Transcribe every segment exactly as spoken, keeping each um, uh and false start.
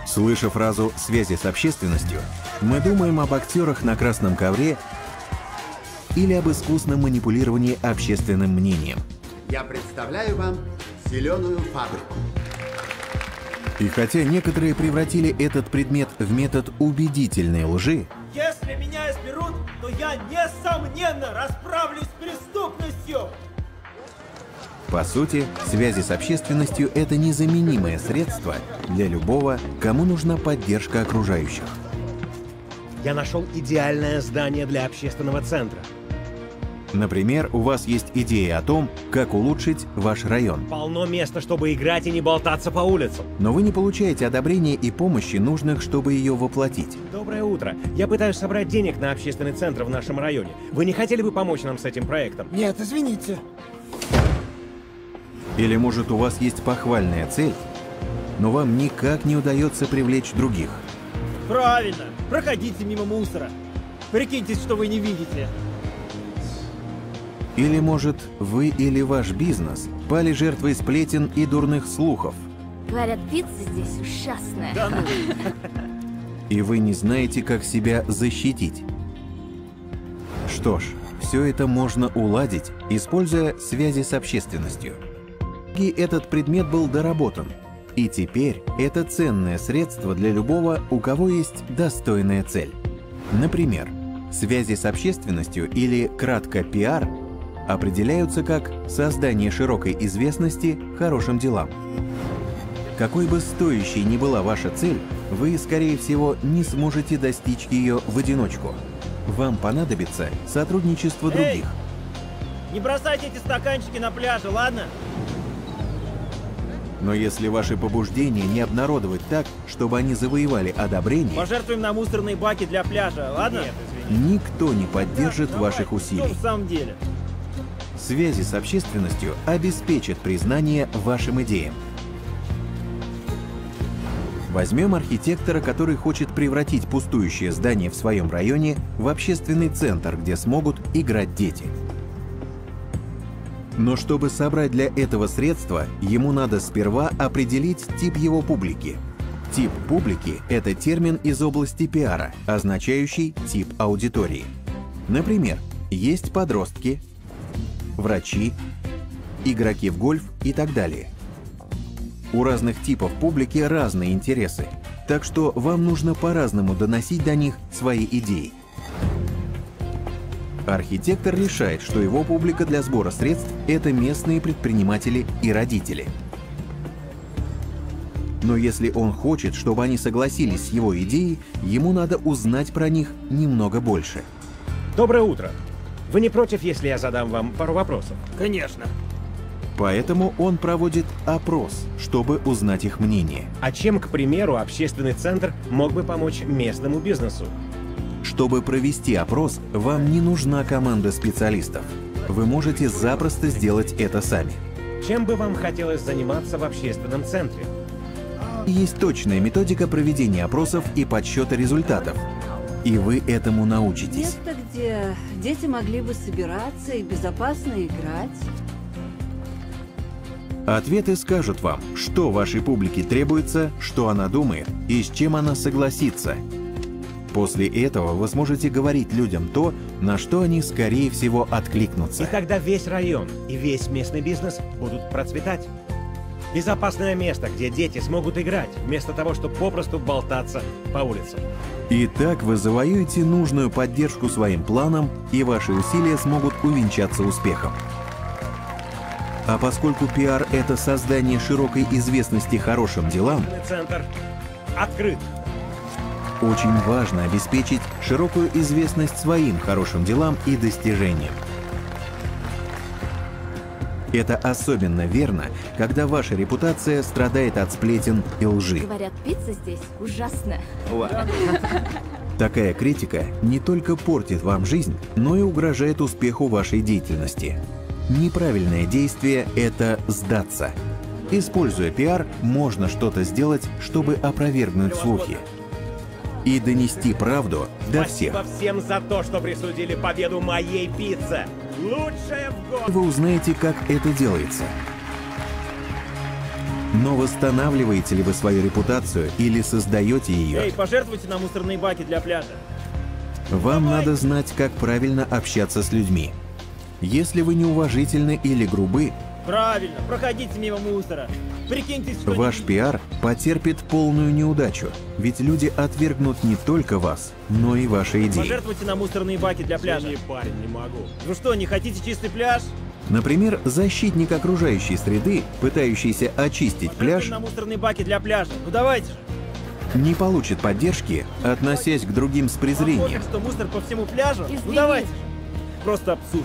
Слыша фразу «связи с общественностью», мы думаем об актерах на красном ковре или об искусном манипулировании общественным мнением. Я представляю вам зеленую фабрику. И хотя некоторые превратили этот предмет в метод убедительной лжи, если меня изберут, то я, несомненно, расправлюсь с преступностью. По сути, связи с общественностью – это незаменимое средство для любого, кому нужна поддержка окружающих. Я нашел идеальное здание для общественного центра. Например, у вас есть идея о том, как улучшить ваш район. Полно места, чтобы играть и не болтаться по улицам. Но вы не получаете одобрения и помощи, нужных, чтобы ее воплотить. Доброе утро. Я пытаюсь собрать денег на общественный центр в нашем районе. Вы не хотели бы помочь нам с этим проектом? Нет, извините. Или, может, у вас есть похвальная цель, но вам никак не удается привлечь других. Правильно. Проходите мимо мусора. Прикиньтесь, что вы не видите. Или, может, вы или ваш бизнес пали жертвой сплетен и дурных слухов. Говорят, пицца здесь ужасная. Да ну. И вы не знаете, как себя защитить. Что ж, все это можно уладить, используя связи с общественностью. И этот предмет был доработан. И теперь это ценное средство для любого, у кого есть достойная цель. Например, связи с общественностью или кратко пиар определяются как создание широкой известности хорошим делам. Какой бы стоящей ни была ваша цель, вы, скорее всего, не сможете достичь ее в одиночку. Вам понадобится сотрудничество других. Эй! Не бросайте эти стаканчики на пляже, ладно? Но если ваши побуждения не обнародовать так, чтобы они завоевали одобрение, пожертвуем на мусорные баки для пляжа, ладно? Нет, извините. Никто не поддержит ваших усилий. Что в самом деле? Связи с общественностью обеспечат признание вашим идеям. Возьмем архитектора, который хочет превратить пустующее здание в своем районе в общественный центр, где смогут играть дети. Но чтобы собрать для этого средства, ему надо сперва определить тип его публики. Тип публики – это термин из области пиара, означающий тип аудитории. Например, есть подростки, врачи, игроки в гольф и так далее. У разных типов публики разные интересы, так что вам нужно по-разному доносить до них свои идеи. Архитектор решает, что его публика для сбора средств – это местные предприниматели и родители. Но если он хочет, чтобы они согласились с его идеей, ему надо узнать про них немного больше. Доброе утро. Вы не против, если я задам вам пару вопросов? Конечно. Поэтому он проводит опрос, чтобы узнать их мнение. А чем, к примеру, общественный центр мог бы помочь местному бизнесу? Чтобы провести опрос, вам не нужна команда специалистов. Вы можете запросто сделать это сами. Чем бы вам хотелось заниматься в общественном центре? Есть точная методика проведения опросов и подсчета результатов. И вы этому научитесь. Место, где дети могли бы собираться и безопасно играть. Ответы скажут вам, что вашей публике требуется, что она думает и с чем она согласится. После этого вы сможете говорить людям то, на что они, скорее всего, откликнутся. И тогда весь район и весь местный бизнес будут процветать. Безопасное место, где дети смогут играть, вместо того, чтобы попросту болтаться по улицам. И так вы завоюете нужную поддержку своим планам, и ваши усилия смогут увенчаться успехом. А поскольку пиар – это создание широкой известности хорошим делам, Центр открыт. очень важно обеспечить широкую известность своим хорошим делам и достижениям. Это особенно верно, когда ваша репутация страдает от сплетен и лжи. Говорят, пицца здесь ужасная. Такая критика не только портит вам жизнь, но и угрожает успеху вашей деятельности. Неправильное действие – это сдаться. Используя пиар, можно что-то сделать, чтобы опровергнуть слухи. И донести правду до всех. Спасибо всем за то, что присудили победу моей пицце. Лучшая в городе. Вы узнаете, как это делается. Но восстанавливаете ли вы свою репутацию или создаете ее? Эй, пожертвуйте на мусорные баки для пляжа. Вам Давай. надо знать, как правильно общаться с людьми. Если вы неуважительны или грубы, Правильно, проходите мимо мусора. Прикиньтесь, что ваш не видите. пиар потерпит полную неудачу, ведь люди отвергнут не только вас, но и ваши идеи. Пожертвуйте на мусорные баки для пляжа. Не, парень, не могу. Ну что, не хотите чистый пляж? Например, защитник окружающей среды, пытающийся очистить Пожертвуйте пляж, на мусорные баки для пляжа. Ну давайте же. не получит поддержки, относясь к другим с Вам презрением. пофиг, что мусор по всему пляжу? Ну Извините. давайте же. Просто абсурд.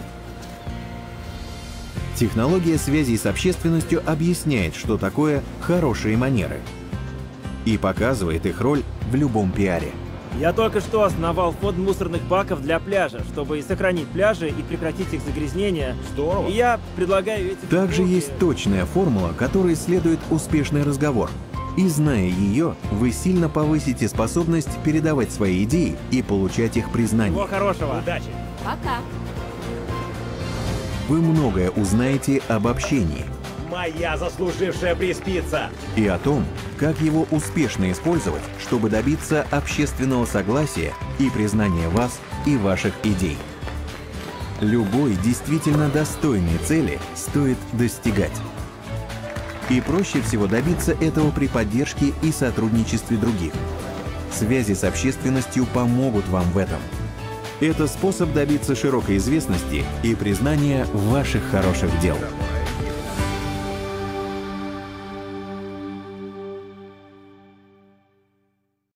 Технология связей с общественностью объясняет, что такое хорошие манеры, и показывает их роль в любом пиаре. Я только что основал фонд мусорных баков для пляжа, чтобы сохранить пляжи и прекратить их загрязнение. Здорово. И я предлагаю эти... Также блоки- есть точная формула, которой следует успешный разговор. И зная ее, вы сильно повысите способность передавать свои идеи и получать их Всего признание. хорошего. Удачи. Пока. Вы многое узнаете об общении Моя заслужившая приспица. и о том, как его успешно использовать, чтобы добиться общественного согласия и признания вас и ваших идей. Любой действительно достойной цели стоит достигать. И проще всего добиться этого при поддержке и сотрудничестве других. Связи с общественностью помогут вам в этом. Это способ добиться широкой известности и признания ваших хороших дел.